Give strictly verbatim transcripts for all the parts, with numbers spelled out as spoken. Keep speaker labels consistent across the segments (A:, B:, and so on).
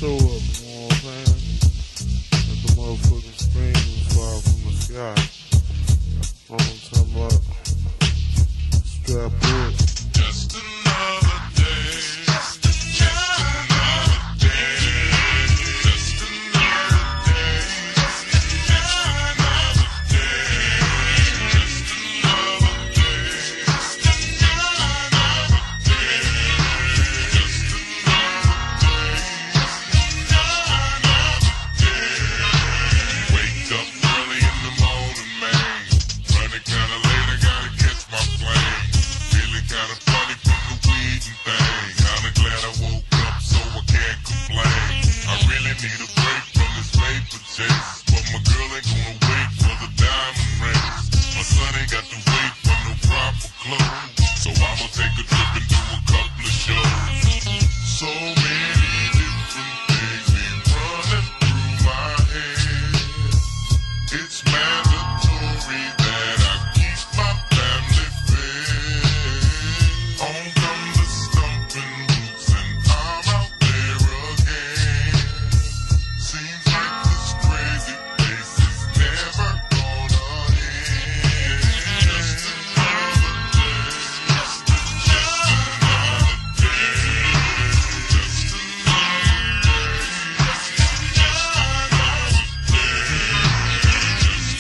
A: show up, you know what I'm saying? Let the motherfucking screams fall from the sky. You know what I'm talking about? Strap up.
B: Just another day. Just another day. Just another day. Just another day. Just another day. Just another day. Just another day. Wake up early in the morning, man. Running kinda late, I gotta catch my plane. Feeling kinda funny from the weed and thing. Kinda glad I woke up so I can't complain. I really need a break from this paper chase, but my girl ain't gonna wait for the diamond rings. My son ain't got to wait for no proper clothes, so I'ma take a trip and do a couple of shows. So many different things be running through my head. It's mandatory that I keep my family fed. On come the stumping boots and I'm out there again. Seems like this crazy place is never gonna end. Just another day. Just another day. Just another day. Just another day. Just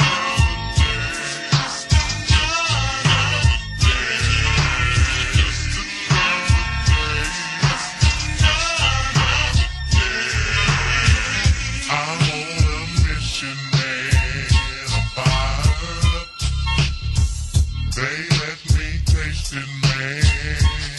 B: I'm on a mission and I'm fired up. They let me taste it, man.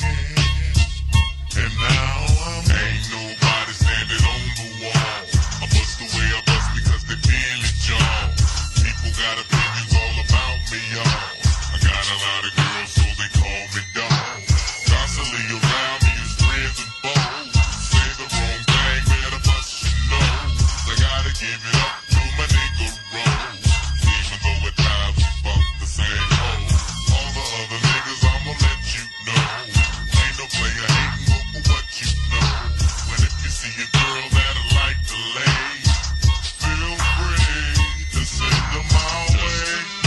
B: And now I'm ain't nobody standing on the wall. I bust the way I bust because they feel it, y'all. People got opinions all about me, y'all. I got a lot of girls, so they call me dog. Constantly around me is friends and foes. Say the wrong thing, better bust your nose. I gotta give it up to my nigga Rose. Even though at times we fuck the same hoe. All the other niggas, I'ma let you know. Ain't no player hating over what you know. When if you see a girl that I like to lay, feel free to send them my way.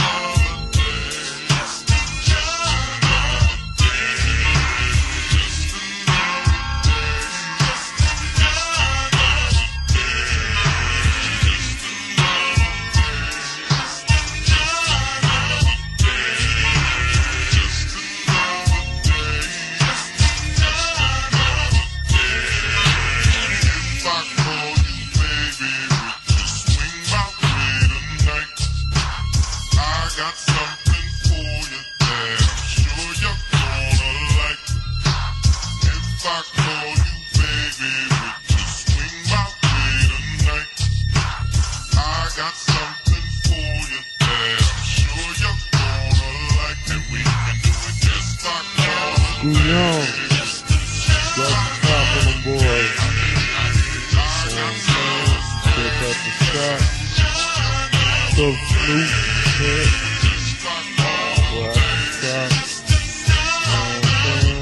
B: Just another day. Just another day. Just another day. Just another day. Just another day. Just another day. Just another day. If I call you baby, would you swing my way tonight? I got something for you that I'm sure you're gonna like. If I call you baby, would you swing my way tonight? I got something for you that I'm sure you're gonna like. And we can do it just like
A: School young. Drop the top on them boys. You know what I'm saying? Pick up the shot. Stuff Snoop. Hit. Boy, I can stop. You know what I'm saying?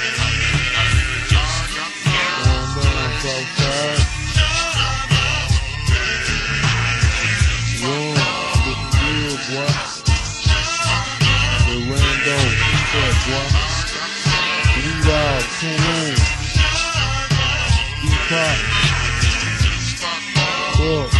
A: Going down Southside. Young. Looking good, boy. The Rando. What's up, boy? Lead out. Tune in. Deep pop. Fuck.